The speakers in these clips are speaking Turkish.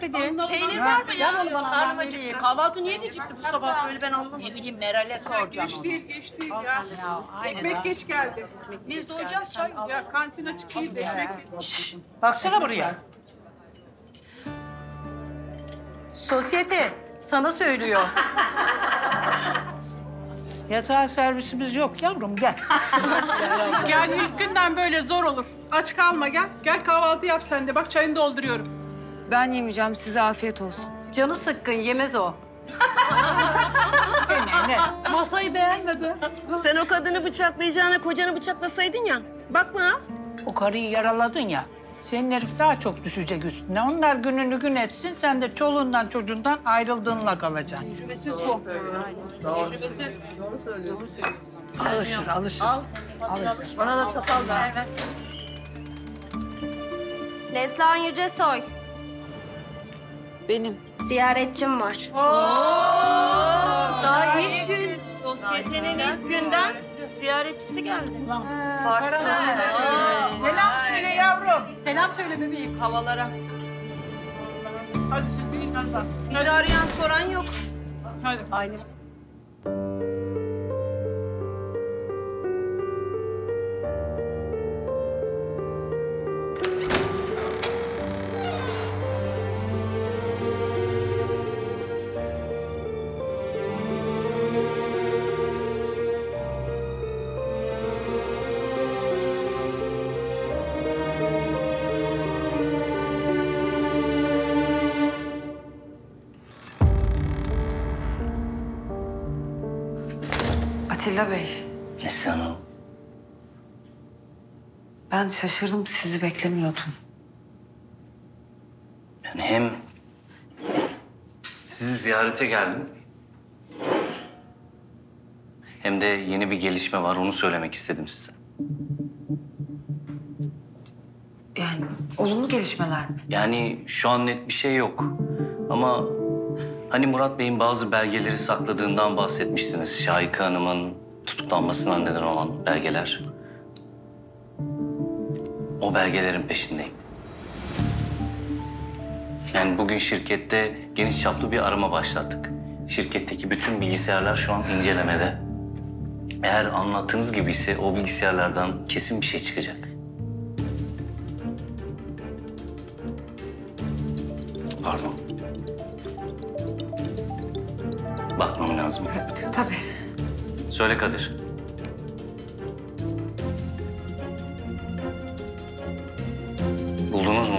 hadi. Peynir var mı ya? Karnım acıktı. Kahvaltı niye gecikti bu sabah böyle ben anlamadım. Ne bileyim Meral'e soracağım Geç onu. değil, geç değil ya. Ekmek geç geldi. Biz doğacağız çay. Ya kantin açık değil de ekmek geç. Baksana buraya. Sosyete sana söylüyor. Yatağa servisimiz yok yavrum gel. Gel ilk günden böyle zor olur. Aç kalma gel. Gel kahvaltı yap sen de. Bak çayını dolduruyorum. Ben yemeyeceğim. Size afiyet olsun. Canı sıkkın yemez o. Ne? Masayı beğenmedi. Sen o kadını bıçaklayacağına kocanı bıçaklasaydın ya. Bak bana. O karıyı yaraladın ya. Senin herif daha çok düşecek üstüne. Onlar gününü gün etsin. Sen de çoluğundan çocuğundan ayrıldığınla kalacaksın. Tecrübesiz bu. Tecrübesiz. Alışır, alışır. Alışır. Bana da çatal ver. Neslihan Yücesoy. Benim. Ziyaretçim var. Daha ilk gün. Sosyetenin ilk günden ziyaretçisi geldi. Selam söyle yavrum. Selam söyle bebeğim. Havalara. Hadi sizi inandan. Bizi arayan soran yok. Hadi. Aynen. Atilla Bey, Neslihan Hanım. ben şaşırdım. Sizi beklemiyordum. Yani hem sizi ziyarete geldim. Hem de yeni bir gelişme var, onu söylemek istedim size. Yani olumlu gelişmeler mi? Yani şu an net bir şey yok. Ama hani Murat Bey'in bazı belgeleri sakladığından bahsetmiştiniz. Şahika Hanım'ın tutuklanmasına neden olan belgeler. O belgelerin peşindeyim. Yani bugün şirkette geniş çaplı bir arama başlattık. Şirketteki bütün bilgisayarlar şu an incelemede. Eğer anlattığınız gibi ise o bilgisayarlardan kesin bir şey çıkacak. Pardon. Bakmam lazım. Tabii. Söyle Kadir. Buldunuz mu?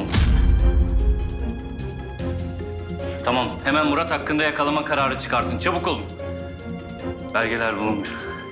Tamam, hemen Murat hakkında yakalama kararı çıkartın. Çabuk olun. Belgeler bulunmuş.